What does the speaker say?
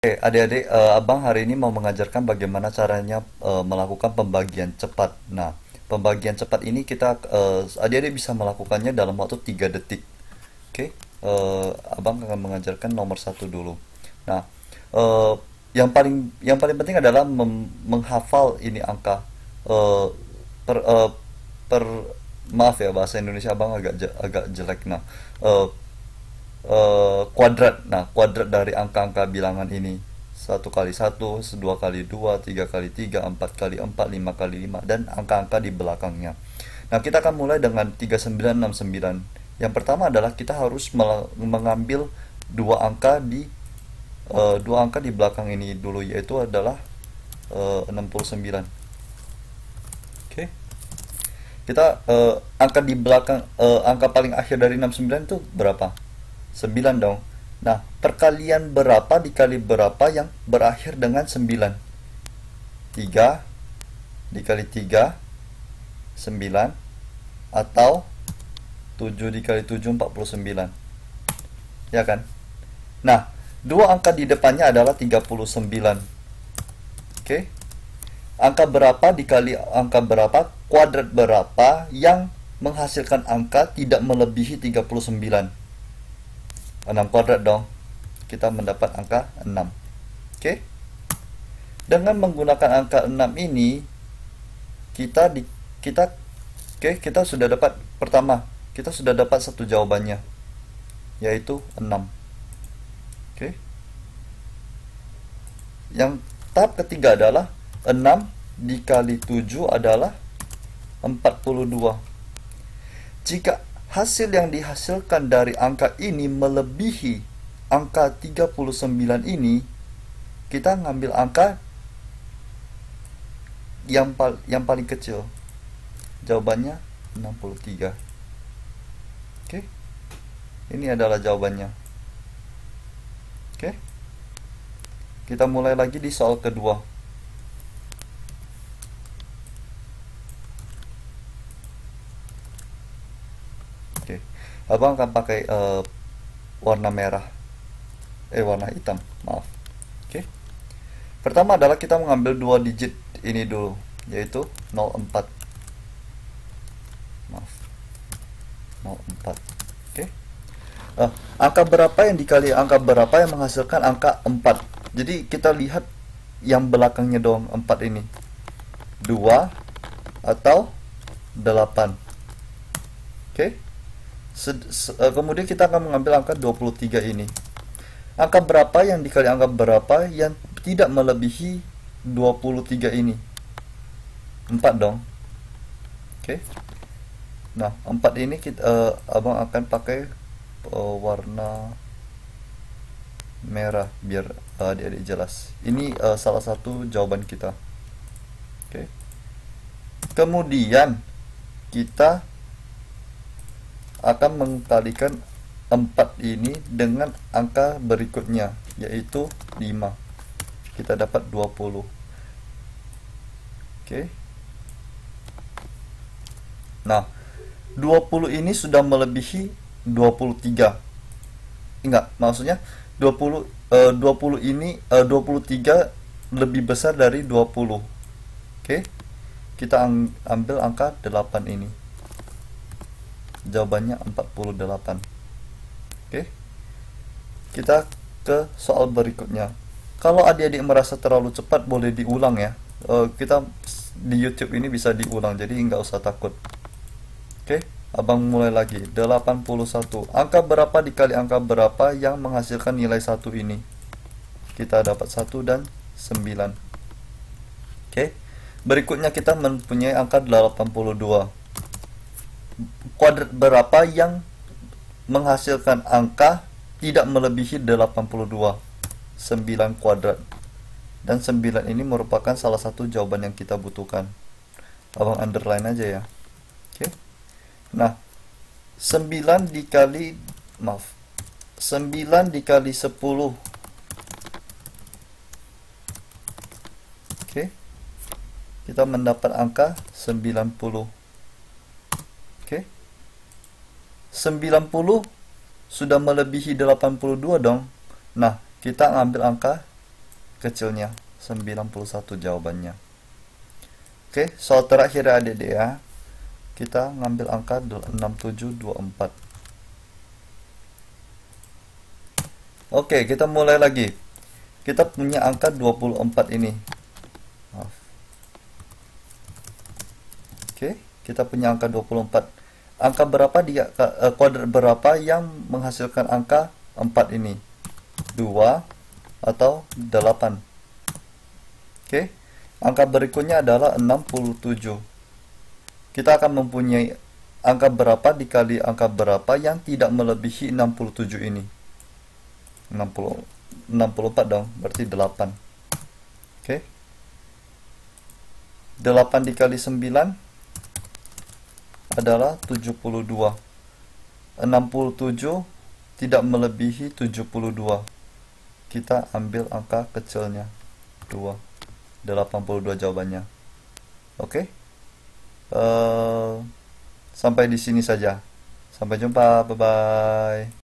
Adik-adik, Abang hari ini mau mengajarkan bagaimana caranya melakukan pembagian cepat. Nah, pembagian cepat ini adik-adik bisa melakukannya dalam waktu 3 detik. Oke, Abang akan mengajarkan nomor satu dulu. Nah, eh, yang paling penting adalah menghafal ini angka. Eh, per, eh, per Maaf ya, bahasa Indonesia Abang agak jelek. Nah, eh, kuadrat. Nah, kuadrat dari angka-angka bilangan ini. Satu kali satu, dua kali dua, tiga kali tiga, empat kali empat, lima kali lima, dan angka-angka di belakangnya. Nah, kita akan mulai dengan 3969. Yang pertama adalah kita harus mengambil dua angka di belakang ini dulu, yaitu adalah 69. Oke. Kita angka di belakang angka paling akhir dari 69 itu berapa? 9 dong. Nah, perkalian berapa dikali berapa yang berakhir dengan 9? 3 dikali 3, 9. Atau 7 dikali 7, 49. Ya kan? Nah, dua angka di depannya adalah 39. Oke? Angka berapa dikali angka berapa, kuadrat berapa yang menghasilkan angka tidak melebihi 39? 6 kuadrat dong. Kita mendapat angka 6. Oke? Dengan menggunakan angka 6 ini, kita di kita oke, kita sudah dapat pertama, kita sudah dapat satu jawabannya, yaitu 6. Oke? Yang tahap ketiga adalah 6 dikali 7 adalah 42. Jika hasil yang dihasilkan dari angka ini melebihi angka 39 ini, kita ngambil angka yang paling kecil. Jawabannya 63. Oke? Ini adalah jawabannya. Oke? Kita mulai lagi di soal kedua. Oke. Abang akan pakai warna merah. Warna hitam, maaf. Oke. Pertama adalah kita mengambil dua digit ini dulu, yaitu 04. Maaf. 04. Oke. Angka berapa yang dikali angka berapa yang menghasilkan angka 4? Jadi kita lihat yang belakangnya doang, 4 ini. 2 atau 8. Oke. Kemudian kita akan mengambil angka 23 ini. Angka berapa yang dikali angka berapa yang tidak melebihi 23 ini? 4 dong. Oke. Nah, 4 ini Abang akan pakai warna merah biar adik-adik jelas. Ini salah satu jawaban kita. Oke. Kemudian kita akan mengkalikan 4 ini dengan angka berikutnya, yaitu 5. Kita dapat 20. Oke. Nah, 20 ini sudah melebihi 23. Enggak, maksudnya 20 ini 23 lebih besar dari 20. Oke. Kita ambil angka 8 ini. Jawabannya 48. Oke. Kita ke soal berikutnya. Kalau adik-adik merasa terlalu cepat, boleh diulang ya. Kita di YouTube ini bisa diulang, jadi nggak usah takut. Oke, Abang mulai lagi. 81. Angka berapa dikali angka berapa yang menghasilkan nilai 1 ini? Kita dapat 1 dan 9. Oke. Berikutnya kita mempunyai angka 82. Kuadrat berapa yang menghasilkan angka tidak melebihi 82? 9 kuadrat. Dan 9 ini merupakan salah satu jawaban yang kita butuhkan. Abang underline aja ya. Oke. Nah, 9 dikali 10. Oke. Kita mendapat angka 90. Oke. 90 sudah melebihi 82 dong. Nah, kita ngambil angka kecilnya 91 jawabannya. Oke, soal terakhir ya adik-adik ya. Kita ngambil angka 6724. Oke, kita mulai lagi. Kita punya angka 24 ini. Maaf. Oke, kita punya angka 24. Angka berapa dia kuadrat berapa yang menghasilkan angka 4 ini? 2 atau 8? Oke. Angka berikutnya adalah 67. Kita akan mempunyai angka berapa dikali angka berapa yang tidak melebihi 67 ini. 64 dong, berarti 8. Oke. 8 dikali 9 adalah 72. 67 tidak melebihi 72. Kita ambil angka kecilnya 2. 82 jawabannya. Oke. Sampai di sini saja. Sampai jumpa. Bye bye.